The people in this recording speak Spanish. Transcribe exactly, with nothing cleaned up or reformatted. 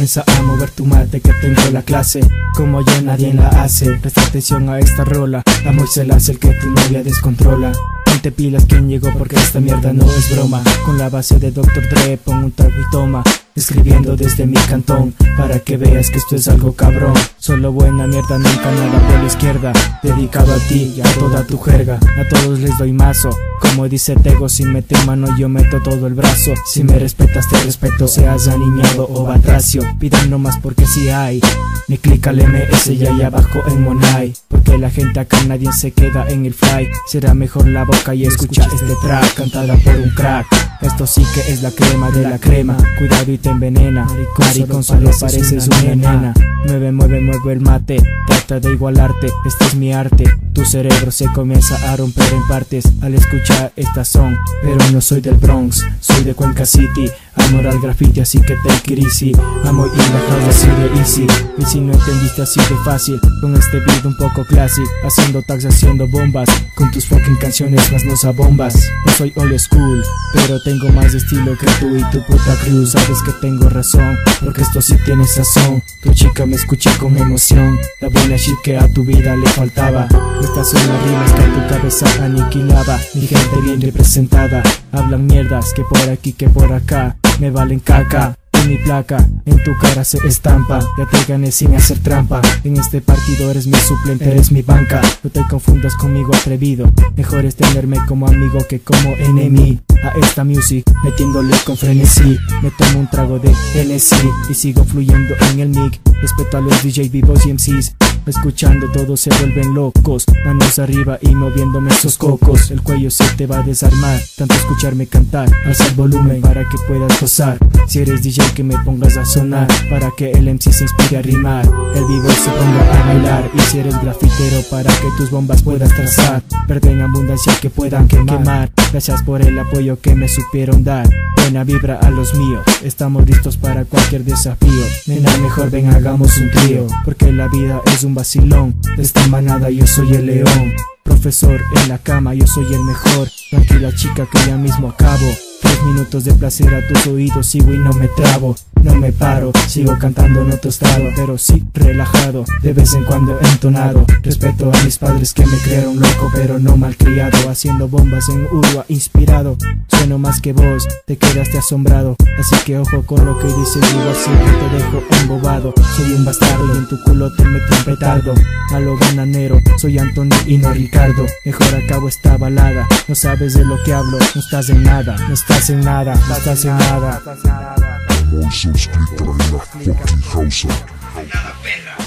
Comienza a mover tu mate que tengo la clase. Como yo nadie la hace. Presta atención a esta rola. Amo y se la hace el que tu novia descontrola. Ponte pilas quien llegó porque esta mierda no es broma. Con la base de doctor Dre pon un trago y toma. Escribiendo desde mi cantón para que veas que esto es algo cabrón. Solo buena mierda, nunca nada por la izquierda. Dedicado a ti y a toda tu jerga. A todos les doy mazo. Como dice Tego, si mete mano yo meto todo el brazo. Si me respetas te respeto, seas aniñado o batracio. Pidan nomás porque si hay. Ni clic al M S y ahí abajo en Monai. Porque la gente acá nadie se queda en el fly. Será mejor la boca y escucha este track cantada por un crack. Esto sí que es la crema de la crema. Cuidado y te envenena. Maricón solo pareces una nena. Mueve, mueve, mueve el mate. Trata de igualarte, este es mi arte. Tu cerebro se comienza a romper en partes al escuchar esta song. Pero no soy del Bronx, soy de Cuenca City. Amor al graffiti así que take it easy. Amo y la house así de easy. Y si no entendiste así de fácil, con este beat un poco classic. Haciendo tags, haciendo bombas. Con tus fucking canciones más nos abombas. No soy old school, pero tengo más estilo que tú y tu puta crew. Sabes que tengo razón, porque esto sí tiene sazón. Tu chica me escucha con emoción. La buena shit que a tu vida le faltaba. Estas son las rimas que a tu cabeza aniquilaba. Mi gente bien representada. Hablan mierdas que por aquí que por acá. Me valen caca. Y mi placa en tu cara se estampa. Ya te gané sin hacer trampa. En este partido eres mi suplente, eres mi banca. No te confundas conmigo atrevido. Mejor es tenerme como amigo que como enemy. A esta music metiéndole con frenesí. Me tomo un trago de Tennessee y sigo fluyendo en el mic. Respeto a los D J, vivos y M Cs. Escuchando todos se vuelven locos. Manos arriba y moviéndome esos cocos. El cuello se te va a desarmar. Tanto escucharme cantar. Alza el volumen para que puedas gozar. Si eres D J que me pongas a sonar. Para que el M C se inspire a rimar. El vivo se ponga a bailar. Y si eres grafitero para que tus bombas puedas trazar. Verde en abundancia que puedan quemar. Gracias por el apoyo que me supieron dar. Buena vibra a los míos. Estamos listos para cualquier desafío. Nena, mejor ven hagamos un trío. Porque la vida es un vacilón. De esta manada yo soy el león. Profesor en la cama yo soy el mejor. Tranquila chica que ya mismo acabo. Tres minutos de placer a tus oídos, sigo y no me trabo. No me paro, sigo cantando en otro estado. Pero sí relajado, de vez en cuando entonado. Respeto a mis padres que me crearon loco pero no malcriado. Haciendo bombas en Urua inspirado. Sueno más que vos, te quedaste asombrado. Así que ojo con lo que dices, igual siempre te dejo embobado. Soy un bastardo y en tu culo te meto un petardo. A lo bananero, soy Anthony y no Ricardo. Mejor acabo esta balada. No sabes de lo que hablo, no estás en nada. No estás en nada, no estás en nada. Voy suscrito en la fucking house.